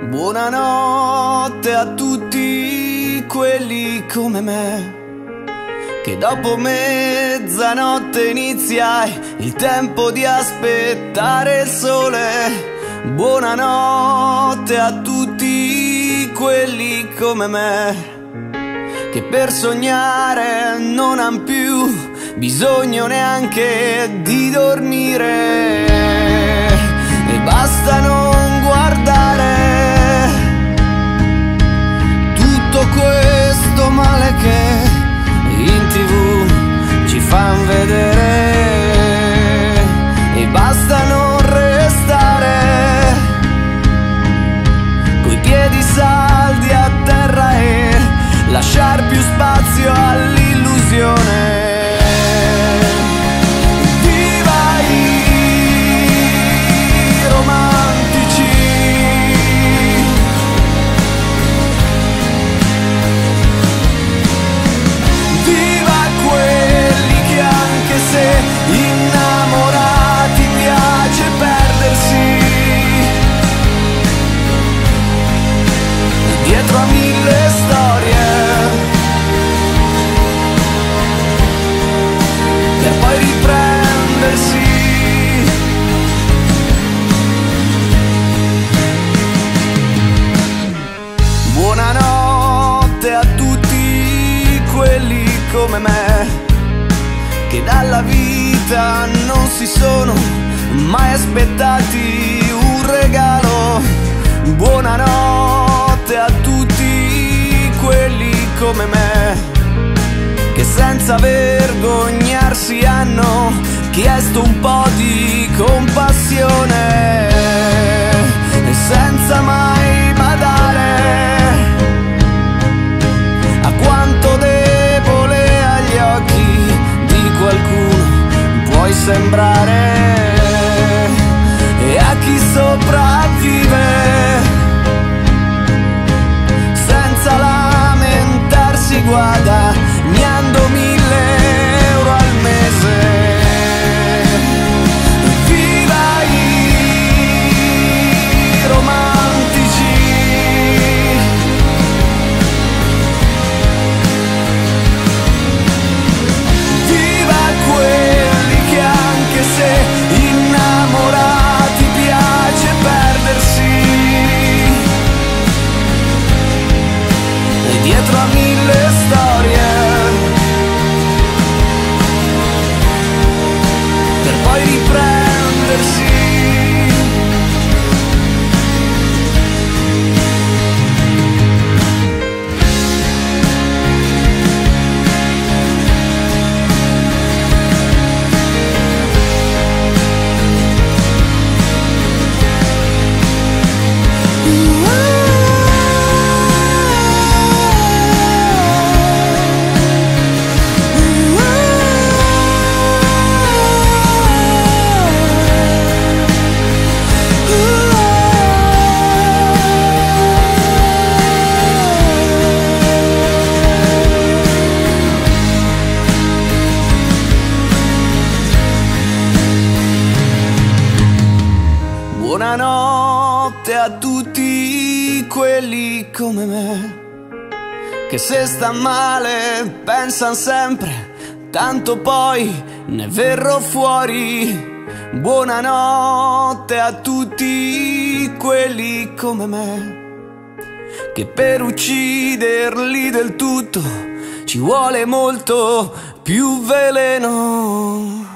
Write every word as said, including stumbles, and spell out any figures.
Buonanotte a tutti quelli come me, che dopo mezzanotte inizia il tempo di aspettare il sole. Buonanotte a tutti quelli come me, che per sognare non han più bisogno neanche di dormire, e basta non guardare tutto questo male che in tv ci fan vedere, e basta non restare coi piedi saldi a terra e lasciar più spazio all'illusione. Viva i romantici, viva quelli che anche se innamorati piace perdersi dietro a mille storie, per poi riprendersi. Buonanotte a tutti quelli come me, che dalla vita non si sono mai aspettati un regalo. Buonanotte a tutti quelli come me, che senza vergognarsi hanno chiesto un po' di compassione, e senza mai badare a quanto debole agli occhi di qualcuno puoi sembrare, e a chi sopravvive senza lamentarsi guadagnando mille euro al mese. Viva i romantici, viva quelli che anche se innamorati piace perdersi dietro a mille storie, per poi riprendersi. Buonanotte a tutti quelli come me, che se sta male pensan sempre tanto poi ne verrò fuori. Buonanotte a tutti quelli come me, che per ucciderli del tutto ci vuole molto più veleno.